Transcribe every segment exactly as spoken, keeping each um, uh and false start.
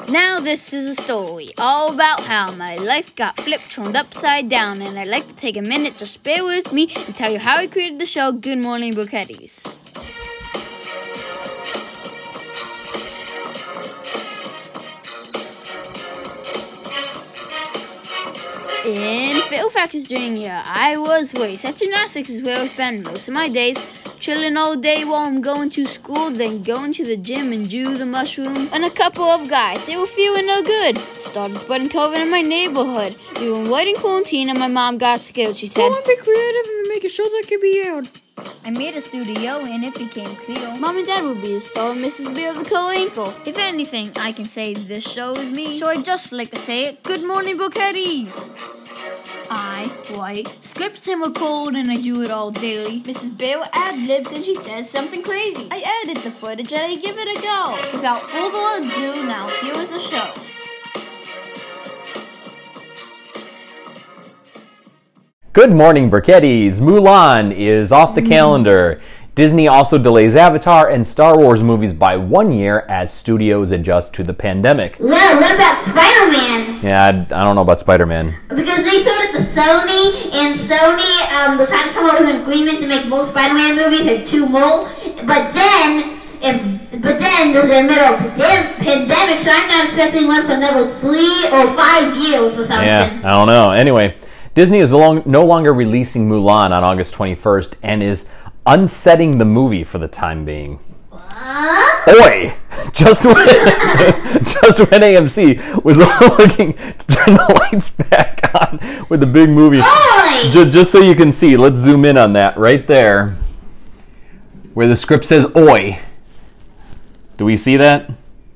Now this is a story all about how my life got flipped, turned upside down, and I'd like to take a minute, just bear with me, and tell you how I created the show Good Morning Brooketties. In Fairfax, Virginia, I was raised. At gymnastics is where I spend most of my days. Chilling all day while I'm going to school, then going to the gym and do the mushroom. And a couple of guys, they were feeling no good. Started spreading COVID in my neighborhood. We were waiting quarantine and my mom got scared. She said, "Go and be creative and make a show that can be aired." I made a studio and it became clear Mom and Dad will be the star of Missus Bear the Coinkle. If anything, I can say this show is me. So I just like to say it, Good Morning Brooketties. I write scripts and record and I do it all daily. Missus Bear ad-libs and she says something crazy. I edit the footage and I give it a go. Without further ado, now here is the show. Good morning, Brooketties. Mulan is off the calendar. Disney also delays Avatar and Star Wars movies by one year as studios adjust to the pandemic. Well, what about Spider-Man? Yeah, I, I don't know about Spider-Man. Because they sold it to Sony, and Sony um, was trying to come up with an agreement to make more Spider-Man movies and two more. But then, if but then there's a middle of the pandemic, so I'm not expecting one for another three or five years or something. Yeah, I don't know. Anyway, Disney is long, no longer releasing Mulan on August twenty-first and is unsetting the movie for the time being. What? Oi! Just when, just when A M C was looking to turn the lights back on with the big movie. Oi! Just, just so you can see, let's zoom in on that right there. Where the script says Oi. Do we see that?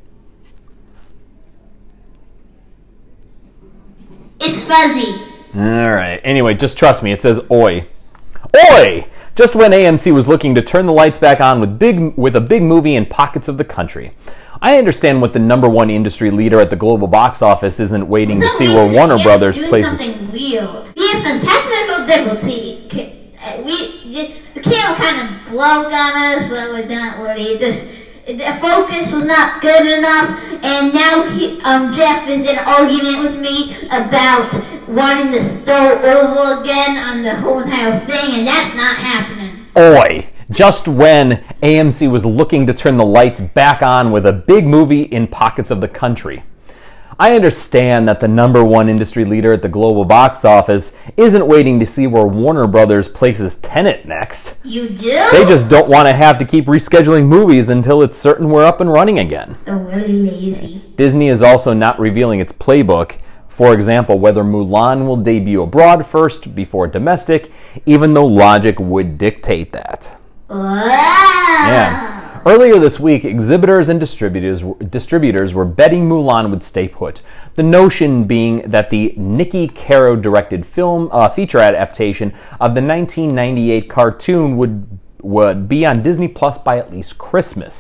It's fuzzy. Alright, anyway, just trust me, it says Oi. Oi! Just when A M C was looking to turn the lights back on with big with a big movie in pockets of the country. I understand what the number one industry leader at the global box office isn't waiting to see where Warner Brothers places. Something real. We have some technical difficulty. We the camera kind of broke on us, but we're not worried. Just the focus was not good enough, and now he, um, Jeff is in an argument with me about wanting to start over again on the whole entire thing, and that's not happening. Oi! Just when A M C was looking to turn the lights back on with a big movie in pockets of the country. I understand that the number one industry leader at the global box office isn't waiting to see where Warner Brothers places Tenet next. You do? They just don't want to have to keep rescheduling movies until it's certain we're up and running again. They're really lazy. Disney is also not revealing its playbook. For example, whether Mulan will debut abroad first before domestic, even though logic would dictate that. Wow. Yeah. Earlier this week, exhibitors and distributors, distributors were betting Mulan would stay put. The notion being that the Nikki Caro-directed film uh, feature adaptation of the nineteen ninety-eight cartoon would, would be on Disney Plus by at least Christmas.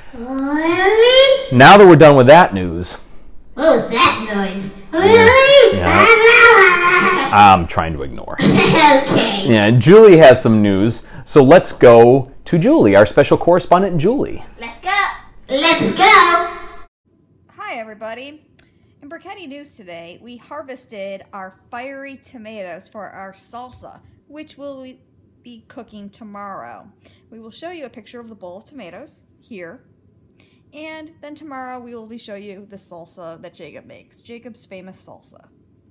Really? Now that we're done with that news... What was that noise? Really? Yeah. I'm trying to ignore. Okay. Yeah, Julie has some news, so let's go to Julie, our special correspondent, Julie. Let's go. Let's go. Hi, everybody. In Brooketty News today, we harvested our fiery tomatoes for our salsa, which we'll be cooking tomorrow. We will show you a picture of the bowl of tomatoes here. And then tomorrow we will be show you the salsa that Jacob makes, Jacob's famous salsa.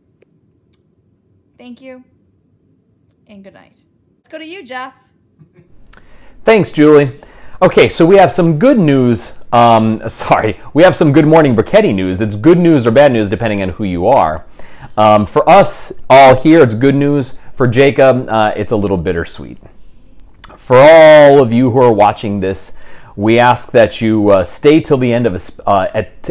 Thank you, and good night. Let's go to you, Jeff. Thanks, Julie. Okay, so we have some good news. Um, sorry, we have some Good Morning Brooketty news. It's good news or bad news depending on who you are. Um, for us all here, it's good news. For Jacob, uh, it's a little bittersweet. For all of you who are watching this, we ask that you uh, stay till the end of a... Uh, at,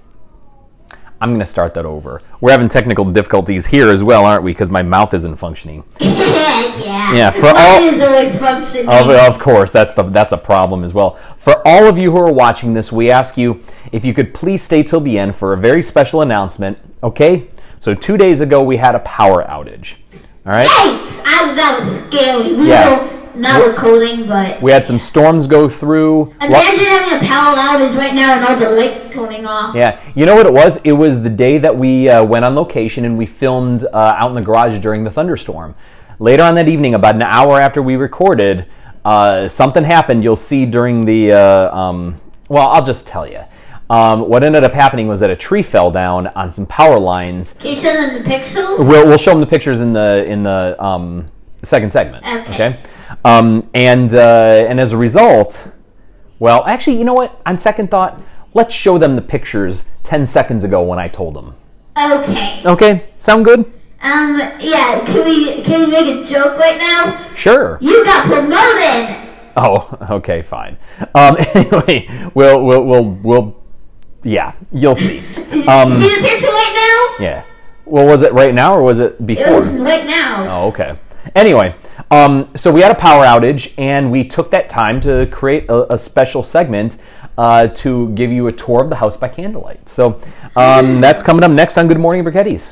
I'm going to start that over. We're having technical difficulties here as well, aren't we? Because my mouth isn't functioning. Yeah. Yeah. For Mine all, is always functioning. Of, of course, that's the that's a problem as well. For all of you who are watching this, we ask you if you could please stay till the end for a very special announcement. Okay? So two days ago we had a power outage. All right. Yikes! I, that was scary. We Yeah. were not recording, but We had some storms go through. imagine having a power outage right now and all the lights turning off. Yeah, you know what it was? It was the day that we uh, went on location and we filmed uh, out in the garage during the thunderstorm. Later on that evening, about an hour after we recorded, uh, something happened. You'll see during the. Uh, um, well, I'll just tell you. Um, what ended up happening was that a tree fell down on some power lines. Can you show them the pixels? We'll, we'll show them the pictures in the in the um, second segment. Okay. okay? Um, and uh, and as a result, well, actually, you know what? On second thought, let's show them the pictures ten seconds ago when I told them. Okay. Okay, sound good? Um. Yeah. Can we can we make a joke right now? Sure. You got promoted. Oh, okay, fine. Um, anyway, we'll we'll we'll we'll. Yeah, you'll see. Um, See the picture right now? yeah. Well, was it right now or was it before? It was right now. Oh, okay. Anyway, um, so we had a power outage, and we took that time to create a, a special segment uh, to give you a tour of the house by candlelight. So um, that's coming up next on Good Morning Brickettis.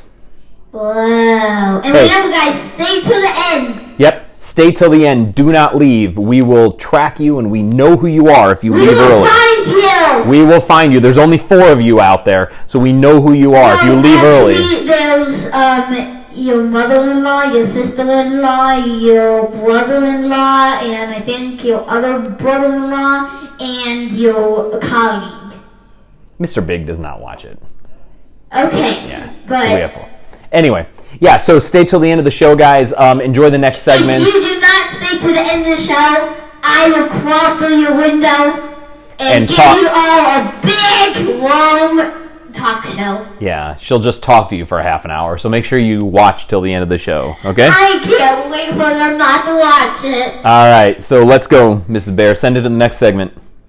Wow. And Hey. remember, guys, stay to the end. Yep. Stay till the end. Do not leave. We will track you, and we know who you are if you We leave will early. find you. We will find you. There's only four of you out there, so we know who you are if you No, leave early. actually, there's um your mother-in-law, your sister-in-law, your brother-in-law, and I think your other brother-in-law, and your colleague. Mister Big does not watch it. Okay. Yeah. But So we have four. Anyway, yeah, so stay till the end of the show, guys. Um, enjoy the next segment. if you do not stay to the end of the show, I will crawl through your window and, And give talk- you all a big, long talk show. Yeah, she'll just talk to you for a half an hour, so make sure you watch till the end of the show, okay? I can't wait for them not to watch it. All right, so let's go, Missus Bear. Send it to the next segment.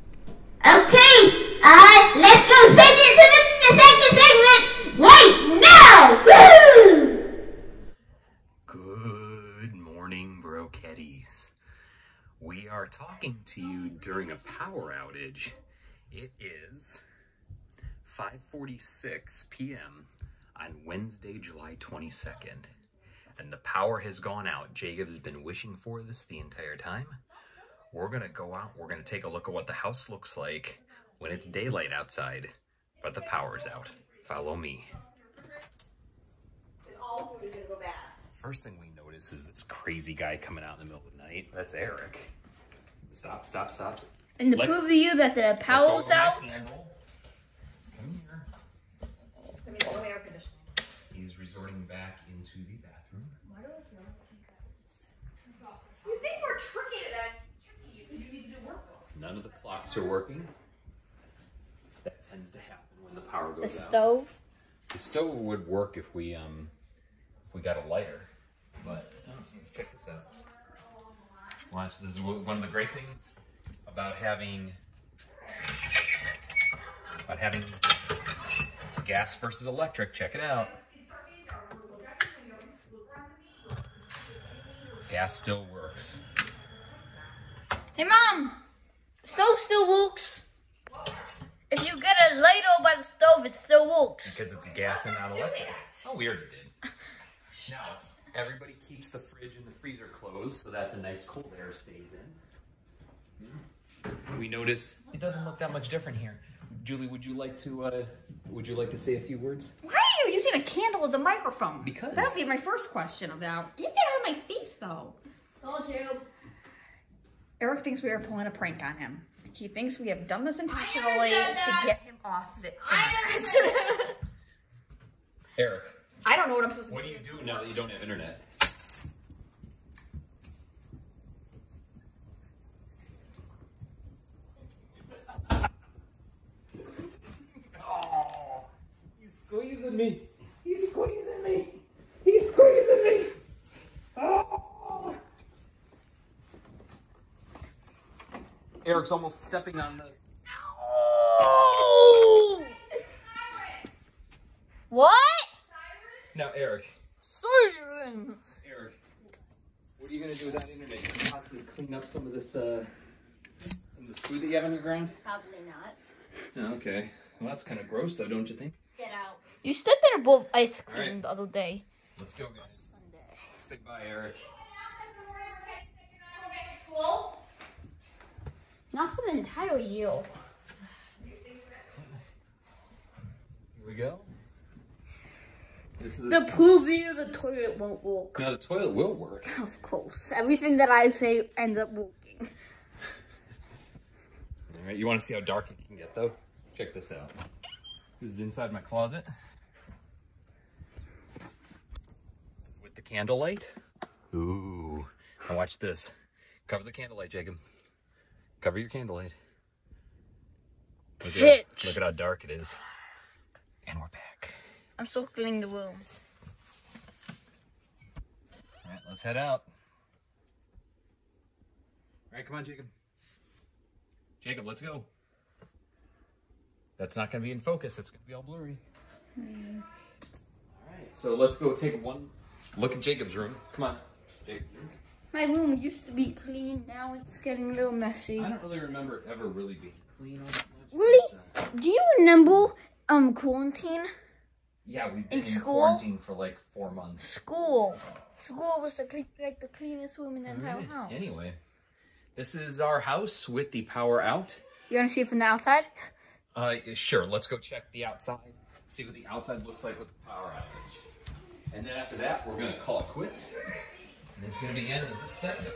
Okay, uh, let's go send it to the, the second segment right now! Woo! Good morning, Broketties. We are talking to you during a power outage. It is five forty-six p m on Wednesday, July twenty-second. And the power has gone out. Jacob has been wishing for this the entire time. We're going to go out. We're going to take a look at what the house looks like when it's daylight outside, but the power's out. Follow me. All food is gonna go bad. First thing we notice is this crazy guy coming out in the middle of the night. That's Eric. Stop, stop, stop. And to Let- prove to you that the Let go power's of my out, candle. Come here. Let me go air conditioning. He's resorting back into the bathroom. You think we're tricky to that? Tricky because you need to do work. None of the clocks are working. That tends to happen when the power the goes out. stove. The stove would work if we um if we got a lighter, but oh, check this out. Watch, this is one of the great things about having about having gas versus electric. Check it out. Gas still works. Hey, Mom! Stove still works. If you get a lighter by the stove, it still works. Because it's gas and not electric. Oh, we already did. Now, everybody keeps the fridge and the freezer closed so that the nice cold air stays in. Mm. We notice it doesn't look that much different here. Julie, would you like to uh, would you like to say a few words? Why are you using a candle as a microphone? Because- that would be my first question of that. Get that out of my face, though. Told you. Eric thinks we are pulling a prank on him. He thinks we have done this intentionally said to that. get him off the I internet. Eric, I don't know what I'm supposed to what do you do now that you don't have internet? Oh, he's squeezing me. He's squeezing me. He's squeezing me. Oh. Eric's almost stepping on the. What? Now, Eric. Sirens. Eric, what are you gonna do with that internet? You can possibly clean up some of this, uh, some of this food that you have on your ground. Probably not. Oh, okay. Well, that's kind of gross, though, don't you think? Get out. You stepped in a bowl of ice cream Alright. the other day. Let's go, guys. Say bye, Eric. Not for the entire year. Here we go. This is The prove you the toilet won't work. now the toilet will work. Of course. Everything that I say ends up working. All right, you want to see how dark it can get though? Check this out. This is inside my closet. With the candlelight. Ooh. Now watch this. Cover the candlelight, Jacob. Cover your candlelight. Look at, Hitch. look at how dark it is. And we're back. I'm circling the room. All right, let's head out. All right, come on, Jacob. Jacob, let's go. That's not going to be in focus. That's going to be all blurry. Mm. All right, so let's go take one look at Jacob's room. Come on, Jacob's room. My room used to be clean. Now it's getting a little messy. I don't really remember it ever really being clean all that much. Really? But, uh, Do you remember um quarantine? yeah, we've been In in, school? quarantine for like four months. School. School was the cle- like the cleanest room in the entire Alright, house. Anyway, this is our house with the power out. You want to see it from the outside? Uh, sure, let's go check the outside, see what the outside looks like with the power outage. And then after that, we're gonna call it quits. And it's gonna be the end of this segment.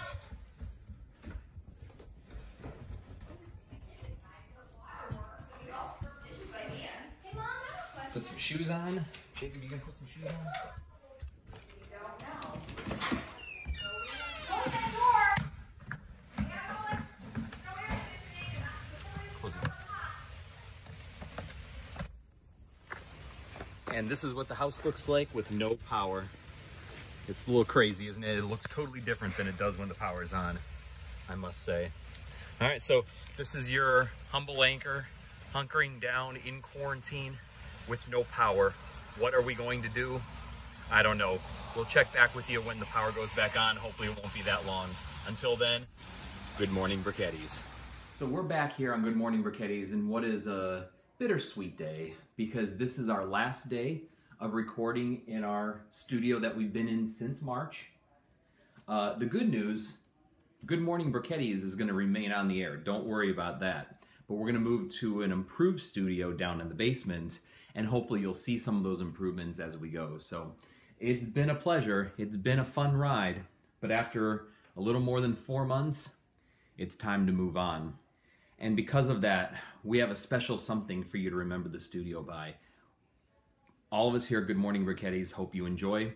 Put some shoes on. Jacob, you gonna put some shoes on? Close it. And this is what the house looks like with no power. It's a little crazy, isn't it? It looks totally different than it does when the power is on, I must say. All right, so this is your humble anchor, hunkering down in quarantine with no power. What are we going to do? I don't know. We'll check back with you when the power goes back on. Hopefully it won't be that long. Until then, good morning, Briquettis. So we're back here on Good Morning Briquettis, and what is a bittersweet day, because this is our last day of recording in our studio that we've been in since March. Uh, the good news, Good Morning Briquettis is going to remain on the air. Don't worry about that. But we're going to move to an improved studio down in the basement, and hopefully you'll see some of those improvements as we go. So it's been a pleasure. It's been a fun ride. But after a little more than four months, it's time to move on. And because of that, we have a special something for you to remember the studio by. All of us here at Good Morning Briquettis hope you enjoy.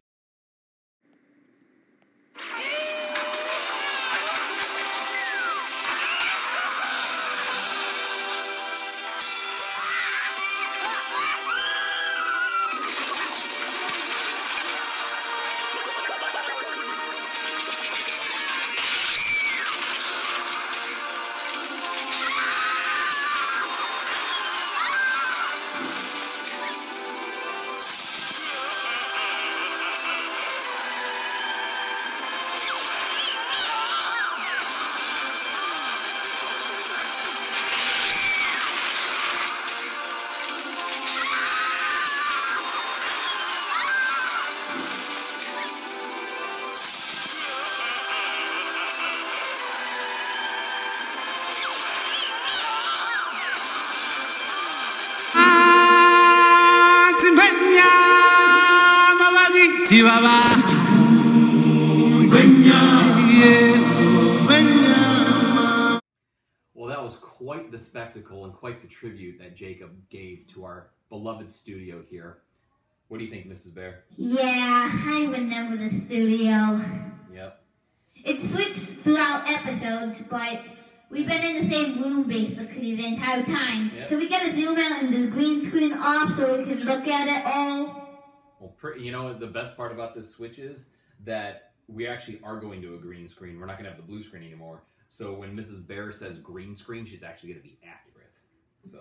Well, that was quite the spectacle and quite the tribute that Jacob gave to our beloved studio here. What do you think, Missus Bear? Yeah, I remember the studio. Yep. It switched throughout episodes, but we've been in the same room basically the entire time. Yep. Can we get a zoom out and the green screen off so we can look at it all? Well, pretty, you know, the best part about this switch is that we actually are going to a green screen. We're not going to have the blue screen anymore. So when Missus Bear says green screen, she's actually going to be accurate. So.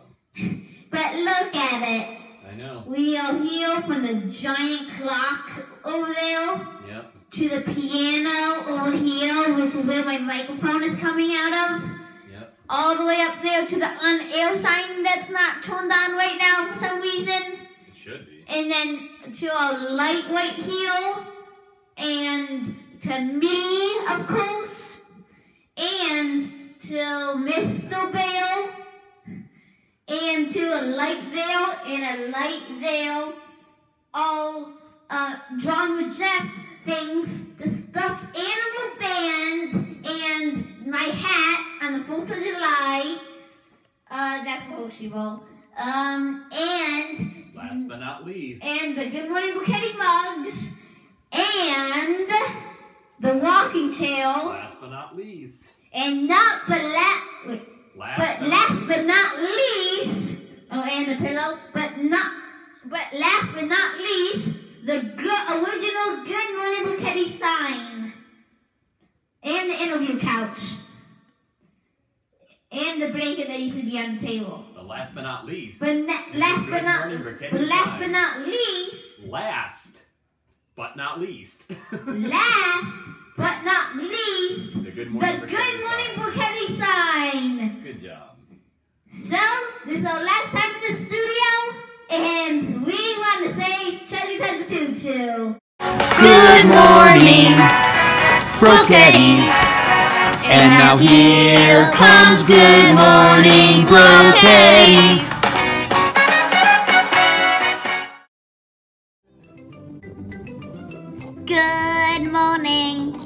But look at it. I know. We are here from the giant clock over there Yep. to the piano over here, which is where my microphone is coming out of. Yep. All the way up there to the on-air sign that's not turned on right now for some reason. It should be. And then to a light right here. And to me, of course. And to Mister Bell, and to a light veil and a light veil, all uh, drawn with Jeff things, the stuffed animal band, and my hat on the fourth of July. Uh, that's the whole she wrote. Um, and Last but not least. and the Good Morning Bouquet mugs, and the walking chair, Last but not least. and not but la- wait, Last but last but not least, oh, and the pillow, but not, but last but not least, the good original Good Morning Bouquet sign, and the interview couch, and the blanket that used to be on the table. But last but not least. But na- last but Good not, Morning Bouquet but last sign. but not least, Last but not least. last but not least, The Good the Morning Good Bouquet Morning sign. Bouquet sign. Good job. So, this is our last time in the studio, and we want to say, chuggy chuggy choo choo. Good morning, Brochetties. And now here comes Good Morning, Brochetties. Good morning.